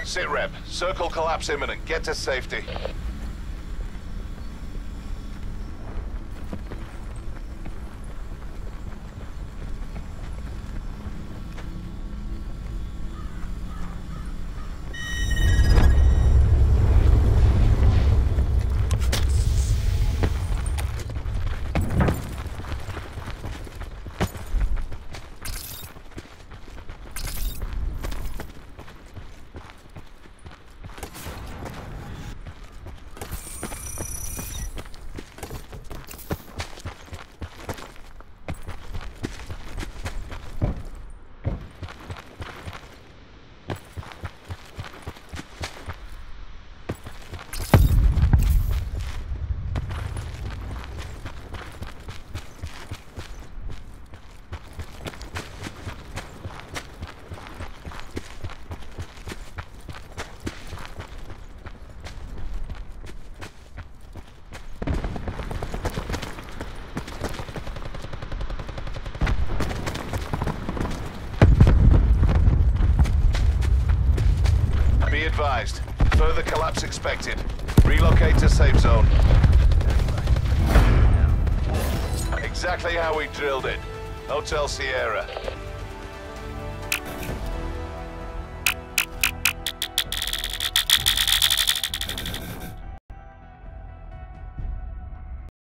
Sitrep, circle collapse imminent. Get to safety. Be advised. Further collapse expected. Relocate to safe zone. Exactly how we drilled it. Hotel Sierra.